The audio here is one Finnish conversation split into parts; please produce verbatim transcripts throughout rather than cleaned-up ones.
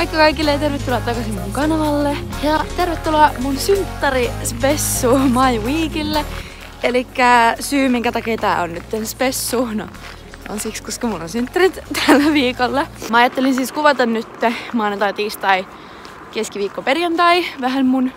Moikka kaikille ja tervetuloa takaisin mun kanavalle. Ja tervetuloa mun synttäri spessu My Weekille. Elikkä syy minkä takia tää on nyt spessu, no on siksi koska mulla on synttärit tällä viikolla. Mä ajattelin siis kuvata nyt maanantai, tiistai, keskiviikko, perjantai vähän mun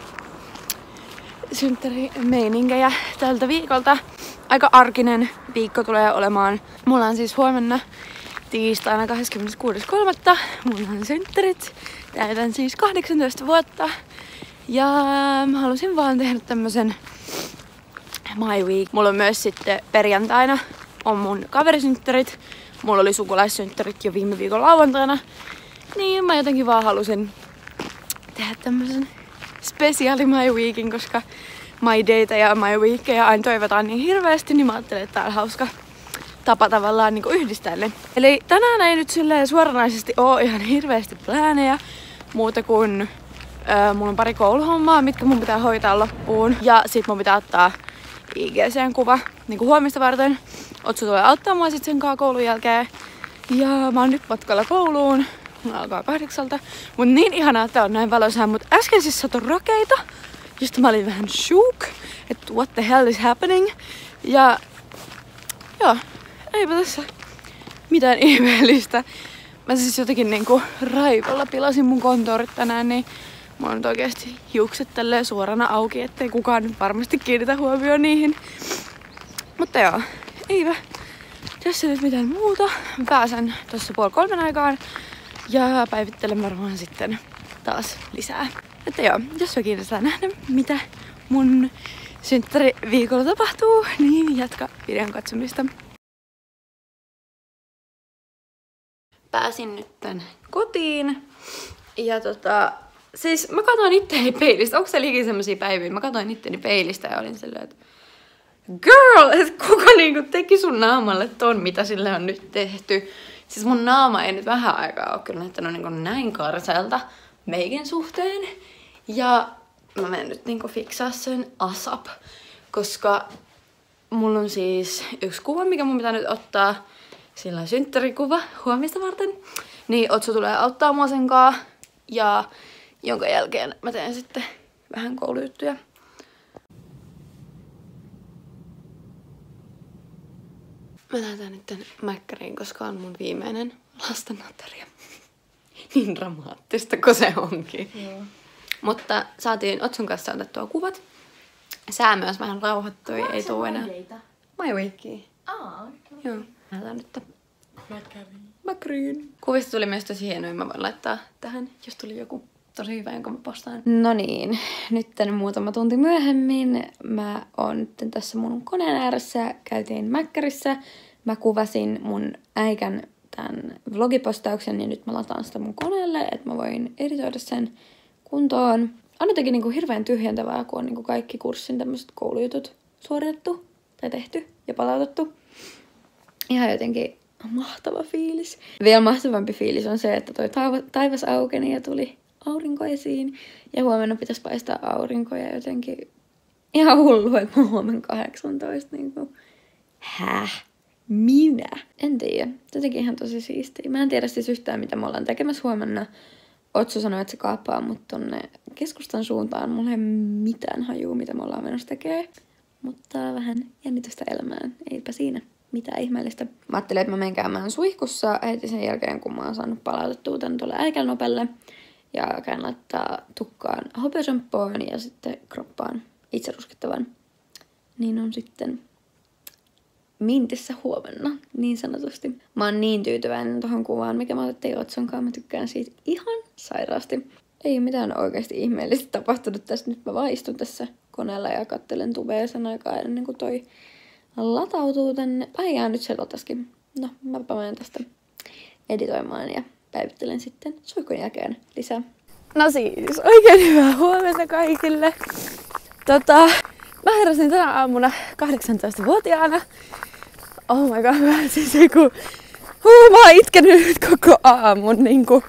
synttärimeiningejä tältä viikolta. Aika arkinen viikko tulee olemaan. Mulla on siis huomenna tiistaina kahdeskymmeneskuudes kolmatta mulla on synttärit. Täytän siis kahdeksantoista vuotta. Ja mä halusin vaan tehdä tämmösen My Week. Mulla on myös sitten perjantaina on mun kaverisynttärit. Mulla oli sukulaissynttärit jo viime viikon lauantaina. Niin mä jotenkin vaan halusin tehdä tämmösen spesiaali My Weekin, koska My Dayta ja My Weekia aina toivotaan niin hirveästi, niin mä ajattelin, että tää on hauska tapa tavallaan niin kuin yhdistää ne. Eli tänään ei nyt silleen suoranaisesti oo ihan hirveästi pläänejä muuta kuin öö, mulla on pari kouluhommaa, mitkä mun pitää hoitaa loppuun. Ja sit mun pitää ottaa I G C-kuva niin kuin huomista varten. Otsu tulee auttaa mua sit sen kaa koulun jälkeen. Ja mä oon nyt matkalla kouluun. Mulla alkaa kahdeksalta. Mut niin ihanaa, että on näin valoisaa. Mut äsken siis satoi rakeita. Josta mä olin vähän shook, että what the hell is happening. Ja joo, eipä tässä mitään ihmeellistä. Mä siis jotenkin niinku raivolla pilasin mun konttorit tänään, niin mä oon nyt oikeesti hiukset tälleen suorana auki, ettei kukaan nyt varmasti kiinnitä huomioon niihin. Mutta joo, eipä tässä nyt mitään muuta. Mä pääsen tossa puoli kolmen aikaan ja päivittelen varmaan sitten taas lisää. Että joo, jos on kiinnostaa nähdä, mitä mun synttäriviikolla tapahtuu, niin jatka videon katsomista. Pääsin nyt tän kotiin. Ja tota, siis mä katsoin itteni peilistä. Onko se liikin semmosia päiviä? Mä katsoin itteni peilistä ja olin silleen, että girl, että kuka niinku teki sun naamalle ton, mitä sille on nyt tehty. Siis mun naama ei nyt vähän aikaa oo kyllä näyttänyt niinku näin karseelta meikin suhteen. Ja mä menen nyt niinku fiksaa sen asap, koska mulla on siis yksi kuva, mikä mun pitää nyt ottaa. Sillä on synttärikuva huomista varten. Niin Otsu tulee auttaa mua sen kaa. Ja jonka jälkeen mä teen sitten vähän koulujuttuja. Mä lähdetään nyt tän Mäkkäriin, koska on mun viimeinen lastenateria. Niin dramaattista kuin se onkin. Joo. Mutta saatiin Otsun kanssa otettua kuvat. Sää myös vähän rauhoittui, ei tuu enää. My Weekia. Aa, okay. Joo. Lähdetään nyt Mäkkäriin. Mäkkäriin. Kuvista tuli myös tosi hienoja, mä voin laittaa tähän, jos tuli joku tosi hyvä, jonka mä postaan. No niin, nyt muutama tunti myöhemmin mä oon nyt tässä mun koneen ääressä. Käytiin Mäkkärissä. Mä kuvasin mun äikän tämän vlogipostauksen, niin nyt mä lataan sitä mun koneelle, että mä voin editoida sen kuntoon. On jotenkin niinku hirveän tyhjentävää, kun on niinku kaikki kurssin tämmöiset koulujutut suoritettu tai tehty ja palautettu. Ihan jotenkin mahtava fiilis. Vielä mahtavampi fiilis on se, että toi taivas aukeni ja tuli aurinko esiin. Ja huomenna pitäisi paistaa aurinkoja jotenkin ihan hullu, että mä huomenna kahdeksantoista niinku. Häh? Minä? En tiedä. Jotenkin ihan tosi siistiä. Mä en tiedä siis yhtään, mitä me ollaan tekemässä huomenna. Otsu sanoi, että se kaappaa mut tonne keskustan suuntaan. Mulla ei mitään hajua, mitä me ollaan menossa tekee. Mutta vähän jännitystä elämään. Eipä siinä mitään ihmeellistä. Mä ajattelin, että mä menen käymään suihkussa heti sen jälkeen, kun mä oon saanut palautettua tän tuolle äikälnopelle. Ja käyn laittaa tukkaan hopeashampooon ja sitten kroppaan itse ruskettavan. Niin on sitten mintissä huomenna, niin sanotusti. Mä oon niin tyytyväinen tohon kuvaan, mikä mä otettiin Otsonkaan. Mä tykkään siitä ihan sairaasti. Ei mitään oikeasti ihmeellistä tapahtunut tässä. Nyt mä vaan istun tässä koneella ja kattelen tubea sen aikaa ennen kuin toi latautuu tänne. Ai jää nyt se lataskin. No, mäpä menen tästä editoimaan ja päivittelen sitten suihkun jälkeen lisää. No siis, oikein hyvää huomenta kaikille. Tota, mä heräsin tänä aamuna kahdeksantoistavuotiaana. Oh my god, mä siis eiku... Huu, mä oon itkenyt nyt koko aamun niinku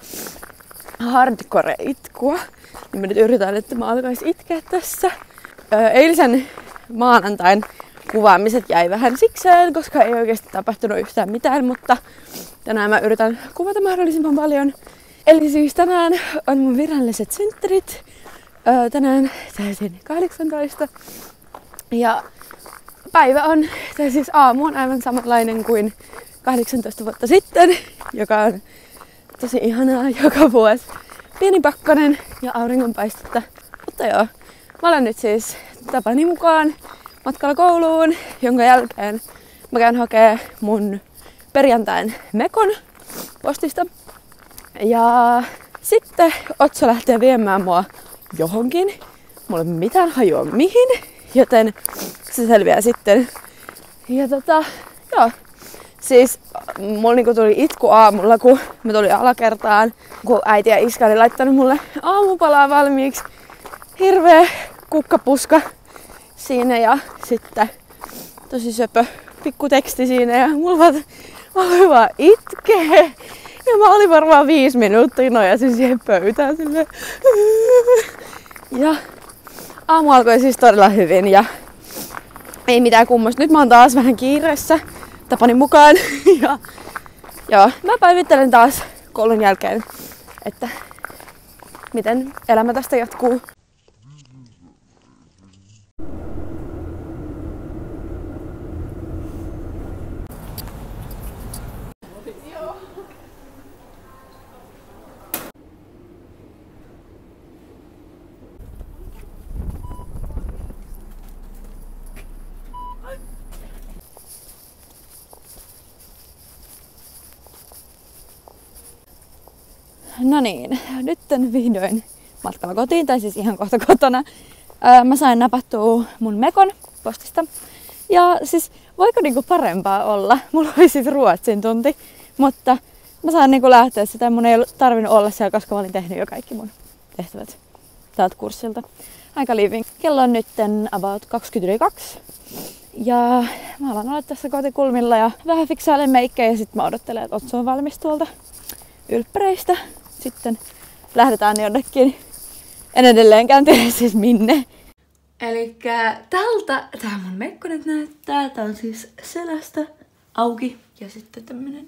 hardcore-itkua. Niin mä nyt yritän, että mä alkais itkeä tässä. Öö, eilisen maanantain kuvaamiset jäi vähän sikseen, koska ei oikeasti tapahtunut yhtään mitään, mutta tänään mä yritän kuvata mahdollisimman paljon. Eli siis tänään on mun viralliset synttärit. Öö, tänään täysin kahdeksantoista. Ja päivä on, tai siis aamu on aivan samanlainen kuin kahdeksantoista vuotta sitten, joka on tosi ihanaa joka vuosi. Pieni pakkanen ja auringonpaistetta. Mutta joo, mä olen nyt siis tapani mukaan matkalla kouluun, jonka jälkeen mä käyn hakee mun perjantain mekon postista. Ja sitten Otso lähtee viemään mua johonkin. Mulla ei ole mitään hajua mihin, joten se selviää sitten. Ja tota, joo. Siis mulla niinku tuli itku aamulla, kun mä tulin alakertaan, kun äiti ja iskä oli laittanut mulle aamupalaa valmiiksi. Hirveä kukkapuska siinä ja sitten tosi söpö pikku teksti siinä ja mulla vaan, mulla vaan itkee. Ja mä olin varmaan viisi minuuttia nojasin siihen pöytään silleen. Ja aamu alkoi siis todella hyvin ja ei mitään kummoista. Nyt mä oon taas vähän kiireessä tapani mukaan. Ja joo, mä päivittelen taas koulun jälkeen, että miten elämä tästä jatkuu. No niin, nyt vihdoin matkalla kotiin, tai siis ihan kohta kotona. Öö, mä sain napattua mun mekon postista. Ja siis voiko niinku parempaa olla? Mulla oli siis ruotsin tunti, mutta mä sain niinku lähteä sitä. Mun ei tarvinnut olla siellä, koska mä olin tehnyt jo kaikki mun tehtävät tältä kurssilta. Aika living. Kello on nytten about kaksikymmentäkaksi. Ja mä alan olla tässä kotikulmilla ja vähän fiksailen meikkejä ja sit mä odottelen, että Otso on valmis tuolta ylppäreistä. Sitten lähdetään jonnekin. En edelleenkään tiedä siis minne. Elikkä tältä tää mun mekko nyt näyttää. Tää on siis selästä auki ja sitten tämmönen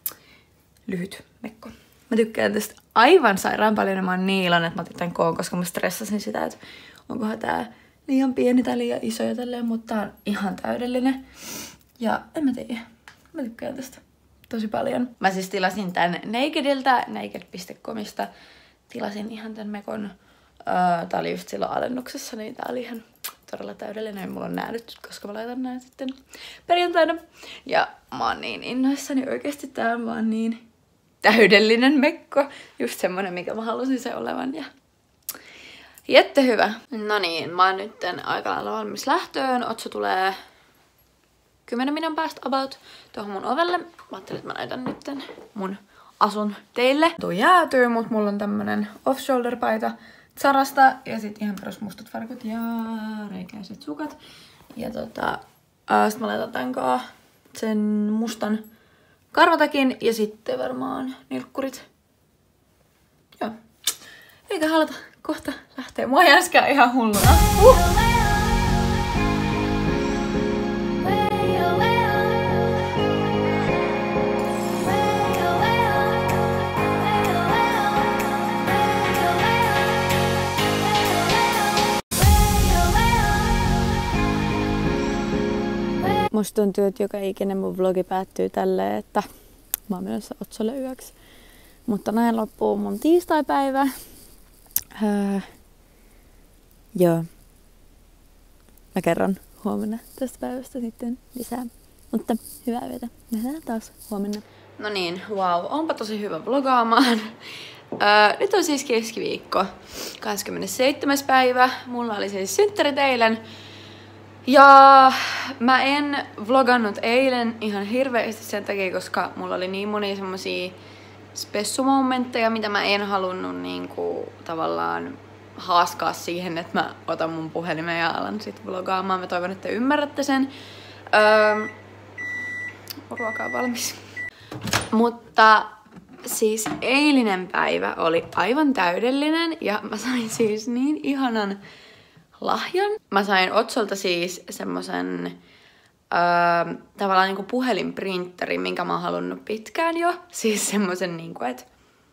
lyhyt mekko. Mä tykkään tästä aivan sairaan paljon ja mä oon niin iloinen, että mä otin tän koon, koska mä stressasin sitä, että onkohan tää liian pieni tai liian iso ja tälleen, mutta tää on ihan täydellinen. Ja en mä tiedä. Mä tykkään tästä tosi paljon. Mä siis tilasin tän Nakediltä, naked piste comista. Tilasin ihan tän mekon. Öö, tää oli just silloin alennuksessa, niin tää oli ihan todella täydellinen. Mulla on nää nyt, koska mä laitan nää sitten perjantaina. Ja mä oon niin innoissani. Oikeesti tää on vaan niin täydellinen mekko. Just semmonen, mikä mä halusin se olevan. Ja jätte hyvä. No niin, mä oon nyt aika lailla valmis lähtöön. Otso tulee kymmenen minuutin päästä about tuohon mun ovelle. Mä ajattelin, että mä näytän nyt mun asun teille. Tuo jäätyy, mut mulla on tämmönen off-shoulder paita Zarasta ja sit ihan perus mustat farkut ja reikäiset sukat. Ja tota, ää, sit mä laitan tän sen mustan karvatakin ja sitten varmaan nilkkurit. Joo. Eikä halata kohta lähtee. Mua jäskää ihan hulluna. Uh! Musta tuntuu, että joka ikinen mun vlogi päättyy tälleen, että mä oon menossa Otsolle yöksi. Mutta näin loppuu mun tiistaipäivä. Öö, joo. Mä kerron huomenna tästä päivästä sitten lisää. Mutta hyvää yötä. Nähdään taas huomenna. No niin, wow. Onpa tosi hyvä vlogaamaan. Öö, nyt on siis keskiviikko. kahdeskymmenesseitsemäs päivä. Mulla oli siis synttärit eilen. Ja mä en vlogannut eilen ihan hirveästi sen takia, koska mulla oli niin monia semmosia spessumomentteja, mitä mä en halunnut niinku tavallaan haaskaa siihen, että mä otan mun puhelimen ja alan sit vlogaamaan. Mä toivon, että ymmärrätte sen. Öö, ruoka on valmis. Mutta siis eilinen päivä oli aivan täydellinen ja mä sain siis niin ihanan lahjan. Mä sain Otsolta siis semmosen öö, tavallaan niinku puhelinprintterin, minkä mä oon halunnut pitkään jo. Siis semmosen niinku, että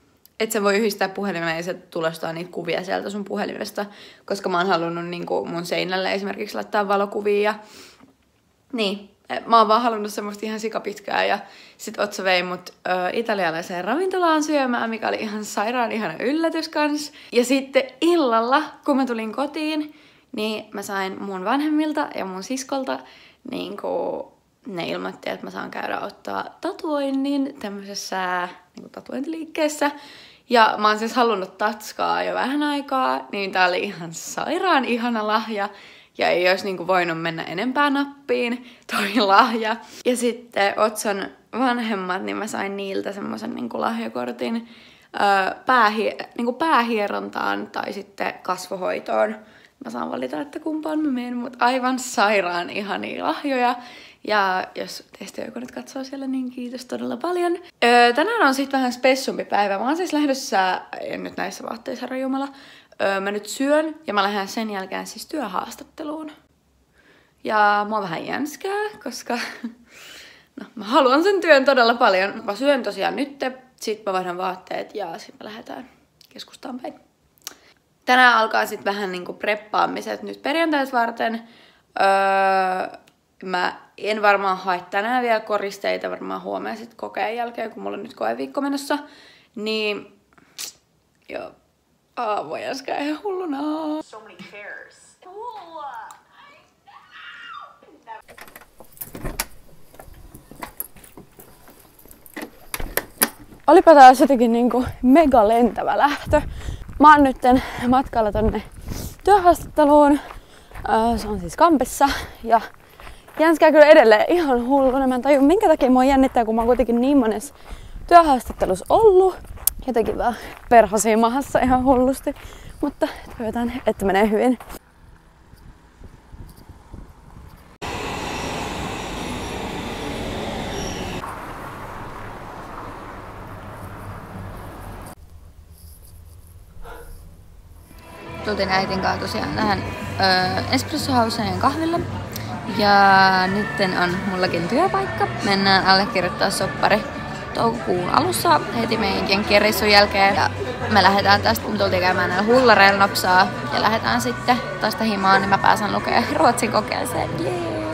että se voi yhdistää puhelimeen ja se tulostaa niitä kuvia sieltä sun puhelimesta, koska mä oon halunnut niinku mun seinälle esimerkiksi laittaa valokuvia. Niin, mä oon vaan halunnut semmoista ihan sikapitkää ja sit Otso vei mut ö, italialaiseen ravintolaan syömään, mikä oli ihan sairaan ihana yllätys kans. Ja sitten illalla, kun mä tulin kotiin, niin mä sain mun vanhemmilta ja mun siskolta niinku, ne ilmoitti, että mä saan käydä ottaa tatuoinnin tämmöisessä niinku tatuointiliikkeessä. Ja mä oon siis halunnut tatskaa jo vähän aikaa, niin tää oli ihan sairaan ihana lahja. Ja ei olisi niinku voinut mennä enempää nappiin toi lahja. Ja sitten Otson vanhemmat, niin mä sain niiltä semmoisen niinku lahjakortin öö, päähi, niinku päähierontaan tai sitten kasvohoitoon. Mä saan valita, että kumpaan mä menen, mutta aivan sairaan ihania lahjoja. Ja jos teistä joku nyt katsoo siellä, niin kiitos todella paljon. Öö, tänään on sitten vähän spessumpi päivä. Mä oon siis lähdössä, en nyt näissä vaatteissa, herra jumala. Öö, mä nyt syön ja mä lähden sen jälkeen siis työhaastatteluun. Ja mua vähän jänskää, koska no, mä haluan sen työn todella paljon. Mä syön tosiaan nyt, sit mä vaihdan vaatteet ja sit me lähdetään keskustaan päin. Tänään alkaa sit vähän niinku preppaamiset nyt perjantait varten. Öö, mä en varmaan hae tänään vielä koristeita, varmaan huomenna sit kokeen jälkeen, kun mulla on nyt koeviikko menossa. Niin joo. Aa, voi äsken ihan hulluna. So many chairs. Olipa taas jotenkin niinku mega lentävä lähtö. Mä oon nytten matkalla tonne työhaastatteluun. Öö, se on siis Kampessa ja jänskää kyllä edelleen ihan hulluna. Mä en tajua minkä takia mua jännittää, kun mä oon kuitenkin niin monessa työhaastattelussa ollut. Jotenkin vaan perhosia mahassa ihan hullusti, mutta toivotaan, että menee hyvin. Tultiin äitin kanssa tosiaan tähän espressohauseen kahvilla. Ja nytten on mullakin työpaikka. Mennään allekirjoittaa soppari toukokuun alussa heti meidän jenkkireissun jälkeen. Ja me lähdetään tästä, kun tultiin käymään näillä hullareilla nopsaa. Ja lähdetään sitten tästä himaan, niin mä pääsen lukemaan ruotsin kokeeseen. Yeah.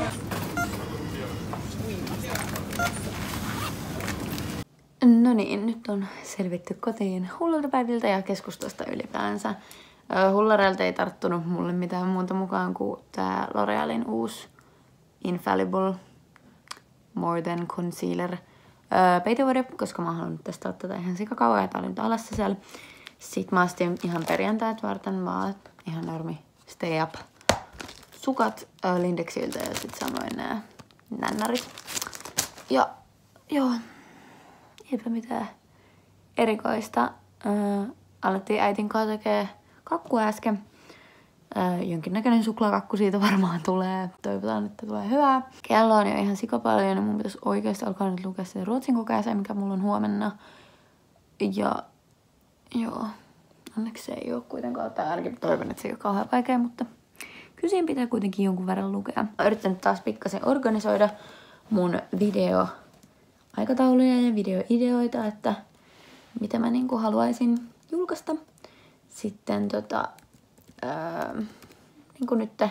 No niin, nyt on selvitty kotiin hullulta päiviltä ja keskustasta ylipäänsä. Hullareilta ei tarttunut mulle mitään muuta mukaan kuin tää L'Orealin uusi Infallible More Than Concealer öö, peitevuori, koska mä haluan testaa tätä ihan sikakauan ja tää oli nyt alassa siellä. Sitten mä astin ihan perjantait varten vaan ihan normi Stay Up sukat öö, Lindexiltä ja sit samoin nää nännärit. Ja joo, eipä mitään erikoista. Öö, alettiin äitin kanssa tekee kakku äsken. Öö, jonkinnäköinen suklaakakku siitä varmaan tulee. Toivotaan, että tulee hyvää. Kello on jo ihan sikapaljon ja mun pitäisi oikeasti alkaa nyt lukea sen ruotsin kokeeseen, mikä mulla on huomenna. Ja joo, onneksi se ei ole kuitenkaan, tai ainakin toivon, että se ei ole kauhean vaikea, mutta kyllä siinä pitää kuitenkin jonkun verran lukea. Mä yritän taas pikkasen organisoida mun videoaikatauluja ja videoideoita, että mitä mä niinku haluaisin julkaista. Sitten tota, öö, niin kuin nyt,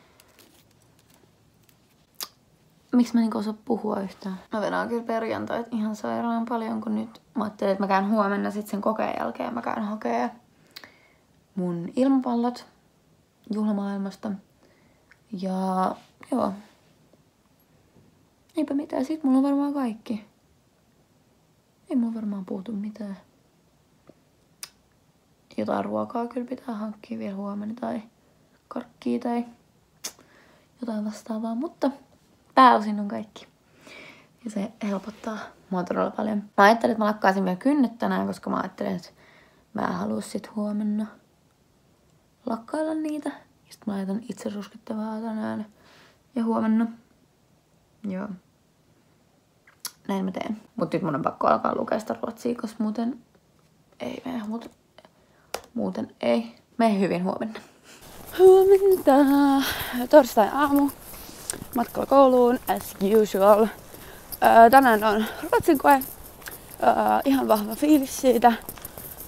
miksi mä niin osaa puhua yhtään? Mä vedän kyllä perjantait ihan sairaan paljon, kun nyt mä ajattelin, että mä käyn huomenna sit sen kokeen jälkeen. Mä käyn hakea mun ilmapallot juhlamaailmasta. Ja joo, eipä mitään. Sit mulla on varmaan kaikki. Ei mulla varmaan puutu mitään. Jotain ruokaa kyllä pitää hankkia vielä huomenna tai karkkia tai jotain vastaavaa, mutta pääosin on kaikki. Ja se helpottaa mua todella paljon. Mä ajattelin, että mä lakkaisin vielä kynnet tänään, koska mä ajattelin, että mä en halua sit huomenna lakkailla niitä. Ja sit mä laitan itse ruskettavaa tänään ja huomenna. Joo. Näin mä teen. Mut nyt mun on pakko alkaa lukea sitä ruotsia, koska muuten ei mene. Muuten, muuten ei mene hyvin huomenna. Huomenta. Torstai aamu. Matkalla kouluun as usual. Öö, tänään on ruotsin koe. Öö, ihan vahva fiilis siitä.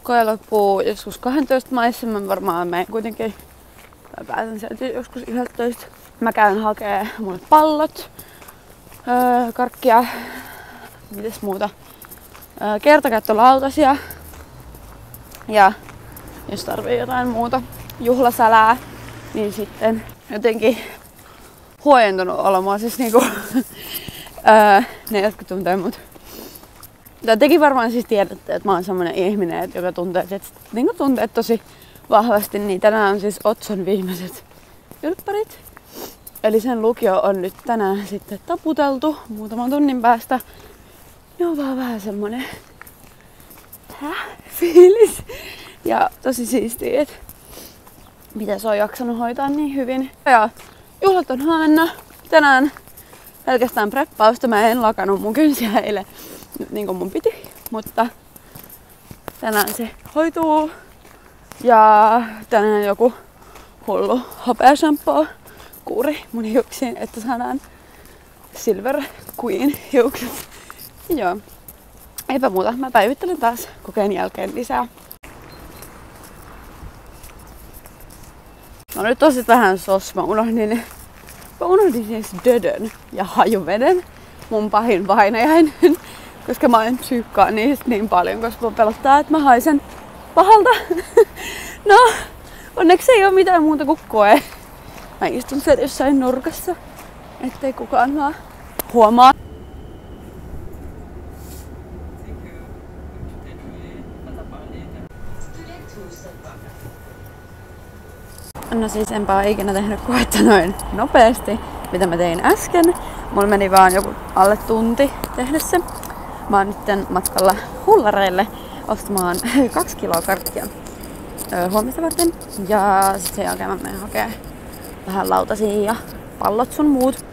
Koe loppuu joskus kaksitoista maissa. Mä varmaan menen kuitenkin. Mä pääsen sieltä joskus yksitoista. Mä käyn hakee mulle pallot. Öö, karkkia. Mites muuta? Öö, kertakäyttölautasia. Ja jos tarvii jotain muuta juhlasälää, niin sitten jotenkin huojentunut olomaan. Siis niinku öö, ne jotka tuntee mut. Ja tekin varmaan siis tiedätte, että mä oon semmonen ihminen, joka tuntee, että niinku tuntee tosi vahvasti, niin tänään on siis Otson viimeiset ylppärit. Eli sen lukio on nyt tänään sitten taputeltu muutaman tunnin päästä. Ne on vaan vähän semmonen häh? Fiilis. Ja tosi siistiä, että mitä se on jaksanut hoitaa niin hyvin. Ja juhlat on huomenna. Tänään pelkästään preppausta. Mä en lakannut mun kynsiä eilen niin kuin mun piti, mutta tänään se hoituu. Ja tänään joku hullu hopeashampoo kuuri mun hiuksiin, että saadaan Silver Queen hiukset. Joo. Eipä muuta. Mä päivittelen taas kokeen jälkeen lisää. No nyt on sit vähän sos. Mä unohdin, mä unohdin siis dödön ja hajuveden. Mun pahin painajainen. Koska mä en psyykkaa niistä niin paljon, koska mun pelottaa, että mä haisen pahalta. No, onneksi ei oo mitään muuta kuin koe. Mä istun siellä jossain nurkassa, ettei kukaan vaan huomaa. No siis enpä ole ikinä tehnyt koetta noin nopeasti, mitä mä tein äsken. Mulla meni vaan joku alle tunti tehdä se. Mä oon nyt matkalla hullareille ostamaan kaksi kiloa karkkia öö, huomista varten. Ja sit sen jälkeen mä menen hakemaan vähän lautasia ja pallot sun muut.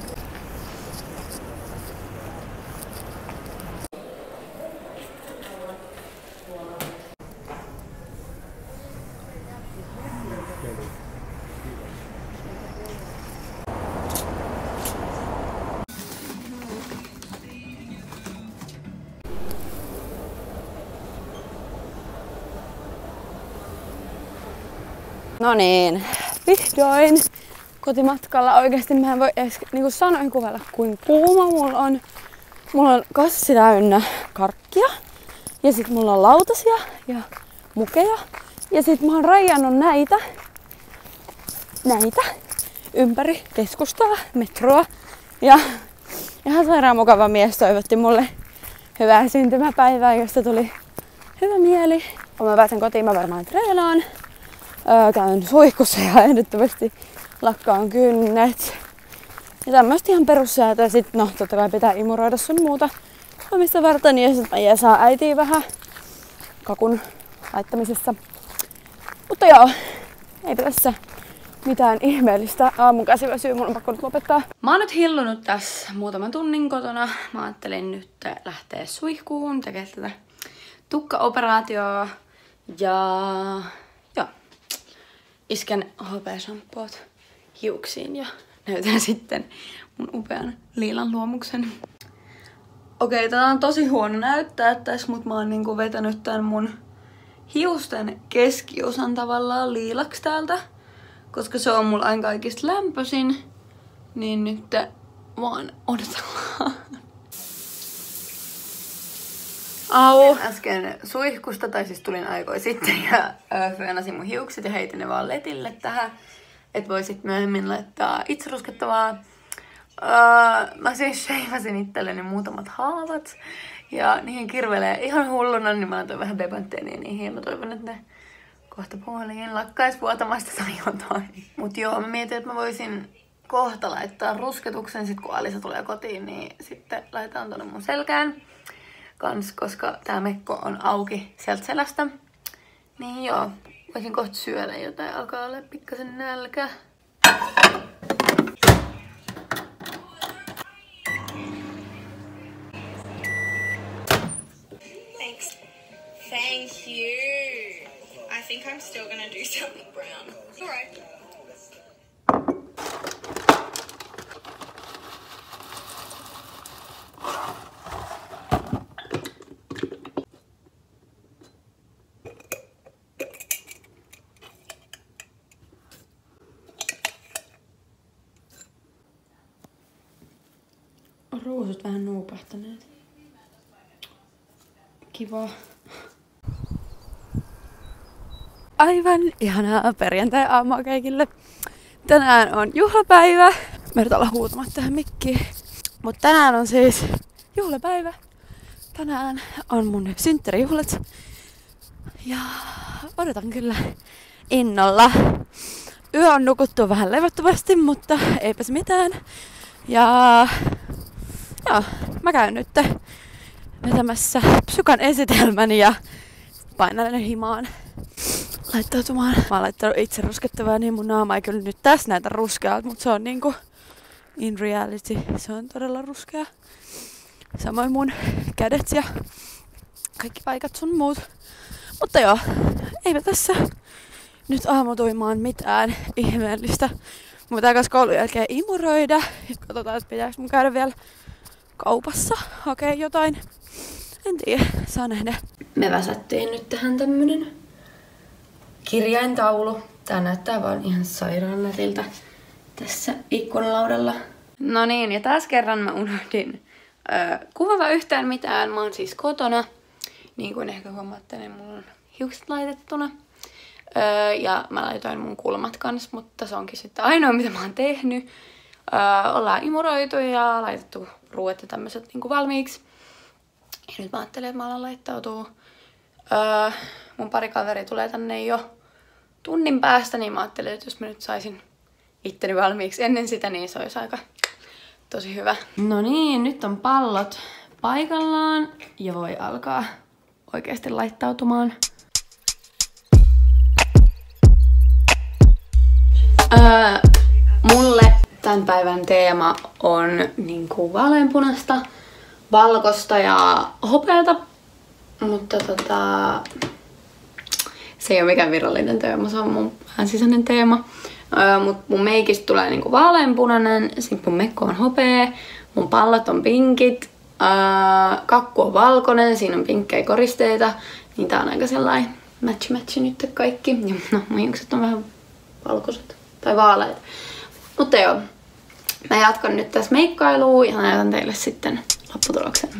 No niin, vihdoin kotimatkalla. Oikeesti mä en voi edes niinku sanoin kuvailla kuin kuuma mulla on. Mulla on kassi täynnä karkkia ja sit mulla on lautasia ja mukeja. Ja sit mä oon rajannut näitä, näitä ympäri keskustaa, metroa. Ja ihan sairaan mukava mies toivotti mulle hyvää syntymäpäivää, josta tuli hyvä mieli. Kun mä pääsen kotiin, mä varmaan treenaan. Öö, käyn suihkussa ja ehdottomasti lakkaan kynnet. Ja tämmöstä ihan perussäätöä. Sit no totta kai pitää imuroida sun muuta omista varten. Ja sit mä jeesaan äitiä vähän kakun laittamisessa. Mutta joo, eipä tässä mitään ihmeellistä. Aamun käsiväsyy, mun on pakko nyt lopettaa. Mä oon nyt hillunut tässä muutaman tunnin kotona. Mä ajattelin nyt lähteä suihkuun tekemään tätä tukkaoperaatioa. Ja joo, isken H P-shampoot hiuksiin ja näytän sitten mun upean liilan luomuksen. Okei, tätä on tosi huono näyttää tässä, mutta mä oon niinku vetänyt tän mun hiusten keskiosan tavallaan liilaksi täältä. Koska se on mulla aina kaikista lämpöisin, niin nyt vaan odotellaan. Au! Äsken suihkusta, tai siis tulin aikoin sitten ja föönasin mun hiukset ja heitin ne vaan letille tähän. Et voi sit myöhemmin laittaa itse ruskettavaa. Uh, mä siis sheivasin itselleni muutamat haavat. Ja niihin kirvelee ihan hulluna, niin mä laitoin vähän bebantteenia niihin. Ja mä toivon, että ne kohta puoliin lakkais vuotamasta tai jotain. Mut joo, mä mietin, että mä voisin kohta laittaa rusketuksen. Sit kun Alisa tulee kotiin, niin sitten laitetaan tonne mun selkään. Kans, koska tää mekko on auki sieltä selästä. Niin joo, voisin kohta syödä jotain, alkaa olla pikkasen nälkä. Thanks. Thank you. I think I'm still gonna do something brown. Alright. Housut vähän nuupahtaneet. Kiva. Aivan ihanaa perjantai-aamua kaikille. Tänään on juhlapäivä. Mä nyt ollaan huutamaan tähän mikkiin. Mut tänään on siis juhlapäivä. Tänään on mun synttärijuhlat. Ja odotan kyllä innolla. Yö on nukuttu vähän levottomasti, mutta eipä se mitään. Ja joo, mä käyn nyt vetämässä psykan esitelmän ja painan himaan laittautumaan. Mä oon laittanut itse ruskettavaa, niin mun naama ei kyllä nyt tässä näytä ruskealta, mutta se on niinku in reality, se on todella ruskea. Samoin mun kädet ja kaikki paikat sun muut. Mutta joo, eipä tässä nyt aamutuimaan mitään ihmeellistä. Mun pitää kas koulun jälkeen imuroida ja katsotaan, että pitääks mun käydä vielä kaupassa hakee jotain. En tiedä, saa nähdä. Me väsättiin nyt tähän tämmönen kirjaintaulu. Tää näyttää vaan ihan sairaan nätiltä tässä ikkunalaudalla. No niin, ja taas kerran mä unohdin öö, kuvata yhtään mitään. Mä oon siis kotona. Niin kuin ehkä huomaatte, niin mulla on hiukset laitettuna. Öö, ja mä laitoin mun kulmat kans, mutta se onkin sitten ainoa, mitä mä oon tehnyt. Öö, ollaan imuroitu ja laitettu ruuat ja tämmöset niinku valmiiksi. Ja nyt mä ajattelin, että mä alan laittautua. Öö, mun pari kaveri tulee tänne jo tunnin päästä, niin mä ajattelin, että jos mä nyt saisin itteni valmiiksi ennen sitä, niin se olisi aika tosi hyvä. No niin, nyt on pallot paikallaan ja voi alkaa oikeasti laittautumaan. Öö, mulle tämän päivän teema on niinku vaaleanpunasta, valkoista ja hopeata, mutta tota, se ei ole mikään virallinen teema, se on mun vähän sisäinen teema. Öö, mut mun meikistä tulee niinku vaaleanpunainen, sit mun mekko on hopea, mun pallot on pinkit, öö, kakku on valkoinen, siinä on pinkkejä koristeita, niin tää on aika sellainen matchi matchi nyt kaikki. Ja no, mun hiukset on vähän valkoiset tai vaaleet. Mutta joo, mä jatkan nyt tässä meikkailua ja näytän teille sitten lopputuloksen.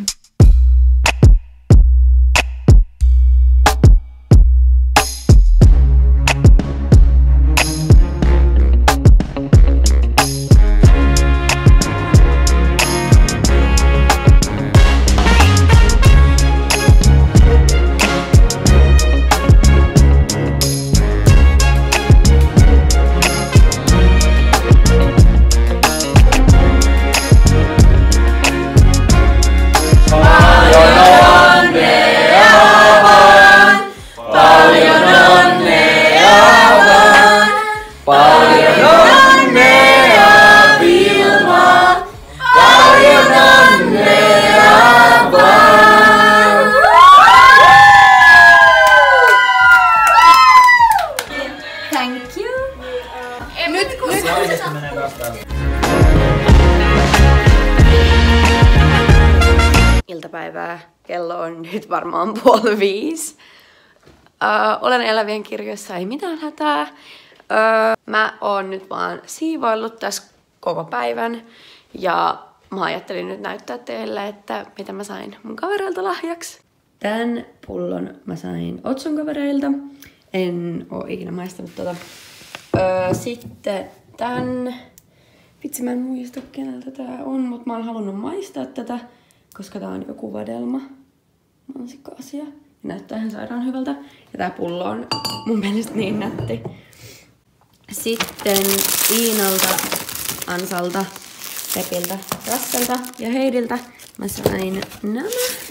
Iltapäivää. Kello on nyt varmaan puoli viisi. Öö, olen elävien kirjoissa, ei mitään hätää. Öö, mä oon nyt vaan siivoillut tässä koko päivän. Ja mä ajattelin nyt näyttää teille, että mitä mä sain mun kavereilta lahjaksi. Tän pullon mä sain Otson kavereilta. En oo ikinä maistanut tota. Öö, sitten tän... Vitsi, mä en muista keneltä tää on, mutta mä oon halunnut maistaa tätä, koska tää on joku vadelma mansikka-asia. Näyttää ihan sairaan hyvältä. Ja tää pullo on mun mielestä niin nätti. Sitten Iinalta, Ansalta, Pepiltä, Rasselta ja Heidiltä mä sain nämä.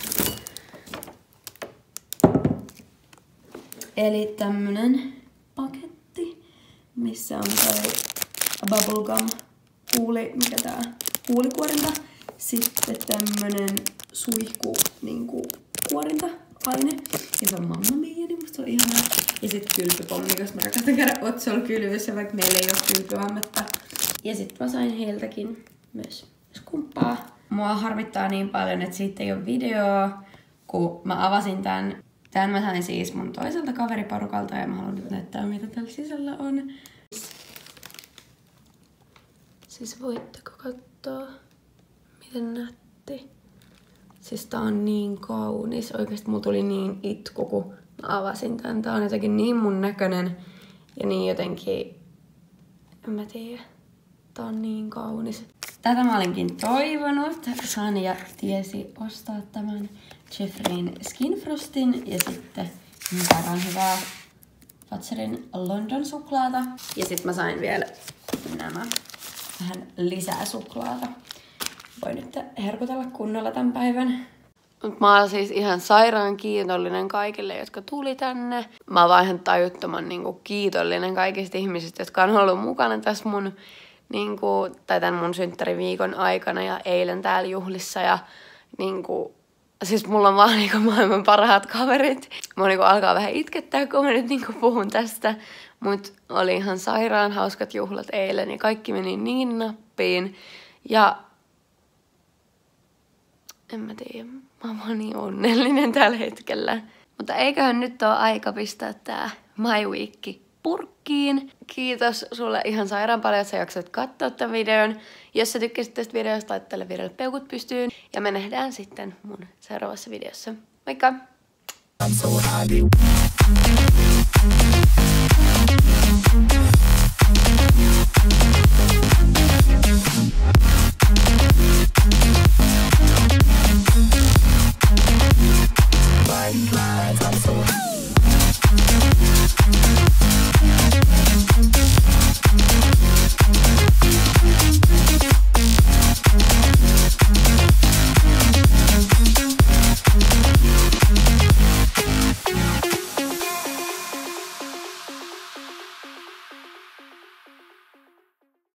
Eli tämmönen paketti, missä on toi bubblegum kuuli, mikä tää kuulikuorinta. Sitten tämmönen suihku niinku kuorinta-aine. Ja se on Mamma Mia, niin musta se on ihanaa. Ja sit kylpypommi, koska mä rakastan käydä Otsolla kylvyssä, vaikka meillä ei oo kylpyhammetta. Ja sit mä sain heiltäkin myös skumppaa. Mua harmittaa niin paljon, että siitä ei oo videoa, kun mä avasin tän. Tän mä sain siis mun toiselta kaveriporukalta ja mä haluan nyt näyttää, mitä täällä sisällä on. Siis voitteko katsoa, miten nätti. helvetti. Siis tää on niin kaunis. Oikeesti mulla tuli niin itku, kun mä avasin tän. Tää on jotenkin niin mun näköinen ja niin jotenkin... En mä tiedä. Tää on niin kaunis. Tätä mä olinkin toivonut. Sanja tiesi ostaa tämän Jeffreyn Skin Frostin ja sitten niin hyvää Fatserin London suklaata. Ja sit mä sain vielä nämä vähän lisää suklaata. Voin nyt herkutella kunnolla tämän päivän. Mä oon siis ihan sairaan kiitollinen kaikille, jotka tuli tänne. Mä oon vaan ihan tajuttoman niin kuin, kiitollinen kaikista ihmisistä, jotka on ollut mukana tässä mun, niin kuin, tai tämän mun synttäriviikon aikana ja eilen täällä juhlissa. Ja, niin kuin, siis mulla on vaan niin kuin, maailman parhaat kaverit. Mä niin kuin, alkaa vähän itkettää, kun mä nyt niin kuin, puhun tästä. Mut oli ihan sairaan hauskat juhlat eilen ja kaikki meni niin nappiin. Ja en mä tiedä, mä oon vaan niin onnellinen tällä hetkellä. Mutta eiköhän nyt ole aika pistää tää My Week purkkiin. Kiitos sulle ihan sairaan paljon, että sä jaksat katsoa tämän videon. Jos sä tykkäsit tästä videosta, laita tälle videolle peukut pystyyn. Ja me nähdään sitten mun seuraavassa videossa. Moikka! I'm so happy. We'll be right back.